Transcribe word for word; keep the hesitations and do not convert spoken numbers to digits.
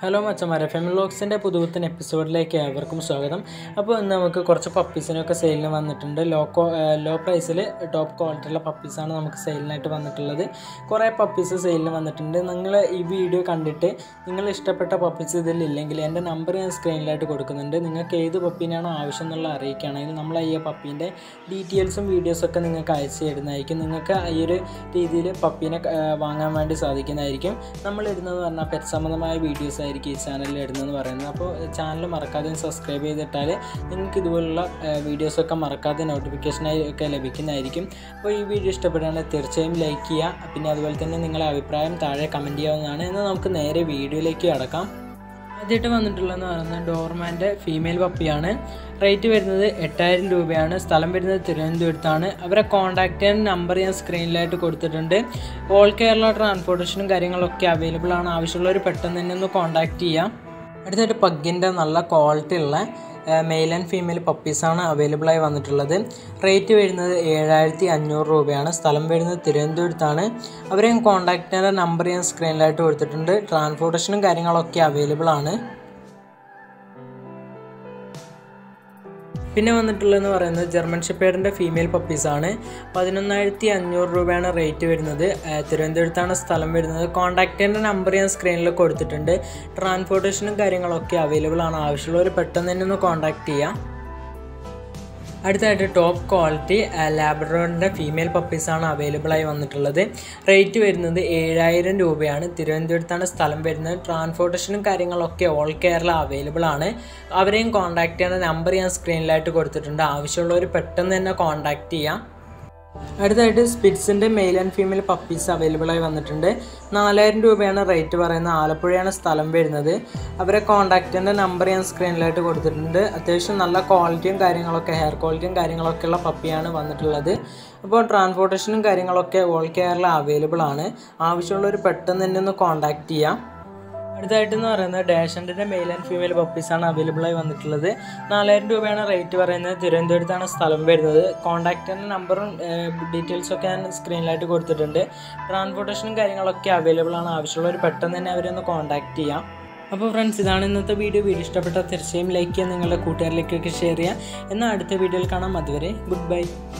Hello മച്ചന്മാരെ, family വ്ലോഗ്സിൻ്റെ പുതുപുത്തൻ എപ്പിസോഡിലേക്ക് ഏവർക്കും സ്വാഗതം. അപ്പോൾ ഇന്ന് നമുക്ക് കുറച്ച് പപ്പീസിനൊക്കെ സെയിലിന് വന്നിട്ടുണ്ട്. ലോ കോ ലോ പ്രൈസിൽ ടോപ്പ് ക്വാളിറ്റിയുള്ള പപ്പീസാണ് നമുക്ക് സെയിലിനായിട്ട് വന്നിട്ടുള്ളത്. കുറേ പപ്പീസ് സെയിലിന് വന്നിട്ടുണ്ട്. നിങ്ങൾ ഈ വീഡിയോ കണ്ടിട്ട് നിങ്ങൾ ഇഷ്ടപ്പെട്ട പപ്പീസ് ഇതിലില്ലെങ്കിൽ എൻ്റെ നമ്പർ ഞാൻ സ്ക്രീനിലായിട്ട് കൊടുക്കുന്നുണ്ട്. നിങ്ങൾക്ക് ഏത് പപ്പീനാണോ ആവശ്യം എന്നുള്ള അറിയിക്കുകയാണെങ്കിൽ നമ്മൾ ഈ പപ്പീൻ്റെ ഡീറ്റെയിൽസും വീഡിയോസൊക്കെ നിങ്ങൾക്ക് അയച്ചു തരുന്നതായിരിക്കും. നിങ്ങൾക്ക് ഈ ഒരു രീതിയിൽ പപ്പീനെ വാങ്ങാൻ വേണ്ടി സാധിക്കുന്നതായിരിക്കും. നമ്മളിടുന്നതെന്ന് പറഞ്ഞാൽ പെറ്റ് സംബന്ധമായ വീഡിയോസ് ആയിരിക്കും ഈ ചാനലിൽ ഇടുന്നതെന്ന് പറയുന്നത്. അപ്പോൾ ചാനൽ മറക്കാതെ സബ്സ്ക്രൈബ് ചെയ്തിട്ടാൽ നിങ്ങൾക്ക് ഇതുപോലുള്ള വീഡിയോസൊക്കെ മറക്കാതെ നോട്ടിഫിക്കേഷനായി ഒക്കെ ലഭിക്കുന്നതായിരിക്കും. അപ്പോൾ ഈ വീഡിയോ ഇഷ്ടപ്പെടുകയാണെങ്കിൽ തീർച്ചയായും ലൈക്ക് ചെയ്യുക. പിന്നെ അതുപോലെ തന്നെ നിങ്ങളുടെ അഭിപ്രായം താഴെ കമൻറ്റ് ചെയ്യാവുന്നതാണ്. എന്നാൽ നമുക്ക് നേരെ വീഡിയോയിലേക്ക് കടക്കാം. ആദ്യമായിട്ട് വന്നിട്ടുള്ളതെന്ന് പറയുന്നത് ഡോർമാൻ്റെ ഫീമെയിൽ പപ്പിയാണ്. റേറ്റ് വരുന്നത് എട്ടായിരം രൂപയാണ്. സ്ഥലം വരുന്നത് തിരുവനന്തപുരത്താണ്. അവരെ കോൺടാക്റ്റ് ചെയ്യാൻ നമ്പർ ഞാൻ സ്ക്രീനിലായിട്ട് കൊടുത്തിട്ടുണ്ട്. ഓൾ കേരള ട്രാൻസ്പോർട്ടേഷനും കാര്യങ്ങളൊക്കെ അവൈലബിൾ ആണ്. ആവശ്യമുള്ളവർ പെട്ടെന്ന് തന്നെ ഒന്ന് കോൺടാക്റ്റ് ചെയ്യാം. അടുത്തായിട്ട് പഗ്ഗിൻ്റെ നല്ല ക്വാളിറ്റി ഉള്ള മെയിൽ ആൻഡ് ഫീമെയിൽ പപ്പീസാണ് അവൈലബിളായി വന്നിട്ടുള്ളത്. റേറ്റ് വരുന്നത് ഏഴായിരത്തി അഞ്ഞൂറ് രൂപയാണ്. സ്ഥലം വരുന്നത് തിരുവനന്തപുരത്താണ്. അവരെ ഞാൻ കോൺടാക്റ്റ് ചെയ്യുന്ന നമ്പർ ഞാൻ സ്ക്രീനിലായിട്ട് കൊടുത്തിട്ടുണ്ട്. ട്രാൻസ്പോർട്ടേഷനും കാര്യങ്ങളൊക്കെ അവൈലബിൾ ആണ്. പിന്നെ വന്നിട്ടുള്ളതെന്ന് പറയുന്നത് ജർമ്മൻ ഷെപ്പേർഡിൻ്റെ ഫീമെയിൽ പപ്പീസാണ്. പതിനൊന്നായിരത്തി അഞ്ഞൂറ് രൂപയാണ് റേറ്റ് വരുന്നത്. തിരുവനന്തപുരത്താണ് സ്ഥലം വരുന്നത്. കോൺടാക്റ്റ് ചെയ്യുന്ന നമ്പർ ഞാൻ സ്ക്രീനിൽ കൊടുത്തിട്ടുണ്ട്. ട്രാൻസ്പോർട്ടേഷനും കാര്യങ്ങളൊക്കെ അവൈലബിൾ ആണ്. ആവശ്യമുള്ളവർ പെട്ടെന്ന് തന്നെ ഒന്ന് കോൺടാക്റ്റ് ചെയ്യാം. അടുത്തായിട്ട് ടോപ്പ് ക്വാളിറ്റി ലാബ്രഡോറിൻ്റെ ഫീമെയിൽ പപ്പീസാണ് അവൈലബിളായി വന്നിട്ടുള്ളത്. റേറ്റ് വരുന്നത് ഏഴായിരം രൂപയാണ്. തിരുവനന്തപുരത്താണ് സ്ഥലം വരുന്നത്. ട്രാൻസ്പോർട്ടേഷനും കാര്യങ്ങളൊക്കെ ഓൾ കേരള അവൈലബിൾ ആണ്. അവരെയും കോൺടാക്റ്റ് ചെയ്യുന്ന നമ്പർ ഞാൻ സ്ക്രീനിലായിട്ട് കൊടുത്തിട്ടുണ്ട്. ആവശ്യമുള്ളവർ പെട്ടെന്ന് തന്നെ കോൺടാക്റ്റ് ചെയ്യാം. അടുത്തായിട്ട് സ്പിറ്റ്സിൻ്റെ മെയിൽ ആൻഡ് ഫീമെയിൽ പപ്പീസ് അവൈലബിളായി വന്നിട്ടുണ്ട്. നാലായിരം രൂപയാണ് റേറ്റ് പറയുന്നത്. ആലപ്പുഴയാണ് സ്ഥലം വരുന്നത്. അവരെ കോൺടാക്റ്റിൻ്റെ നമ്പർ ഞാൻ സ്ക്രീനിലായിട്ട് കൊടുത്തിട്ടുണ്ട്. അത്യാവശ്യം നല്ല ക്വാളിറ്റിയും കാര്യങ്ങളൊക്കെ ഹെയർ ക്വാളിറ്റിയും കാര്യങ്ങളൊക്കെ ഉള്ള പപ്പിയാണ് വന്നിട്ടുള്ളത്. അപ്പോൾ ട്രാൻസ്പോർട്ടേഷനും കാര്യങ്ങളൊക്കെ ഓൾ കേരള അവൈലബിൾ ആണ്. ആവശ്യമുള്ളവർ പെട്ടെന്ന് തന്നെ ഒന്ന് കോൺടാക്റ്റ് ചെയ്യാം. അടുത്തായിട്ടെന്ന് പറയുന്നത് ഡാഷൻഡിൻ്റെ മെയിൽ ആൻഡ് ഫീമെയിൽ പപ്പീസാണ് അവൈലബിളായി വന്നിട്ടുള്ളത്. നാലായിരം രൂപയാണ് റേറ്റ് പറയുന്നത്. തിരുവനന്തപുരത്താണ് സ്ഥലം വരുന്നത്. കോൺടാക്റ്റിൻ്റെ നമ്പറും ഡീറ്റെയിൽസൊക്കെ ഞാൻ സ്ക്രീനിലായിട്ട് കൊടുത്തിട്ടുണ്ട്. ട്രാൻസ്പോർട്ടേഷനും കാര്യങ്ങളൊക്കെ അവൈലബിൾ ആണ്. ആവശ്യമുള്ളവർ പെട്ടെന്ന് തന്നെ അവരൊന്ന് കോൺടാക്റ്റ് ചെയ്യാം. അപ്പോൾ ഫ്രണ്ട്സ്, ഇതാണ് ഇന്നത്തെ വീഡിയോ. വീഡിയോ ഇഷ്ടപ്പെട്ടാൽ തീർച്ചയായും ലൈക്ക് ചെയ്യുക, നിങ്ങളുടെ കൂട്ടുകാരിലേക്കൊക്കെ ഷെയർ ചെയ്യുക. എന്നാൽ അടുത്ത വീഡിയോയിൽ കാണാം. അതുവരെ ഗുഡ് ബൈ.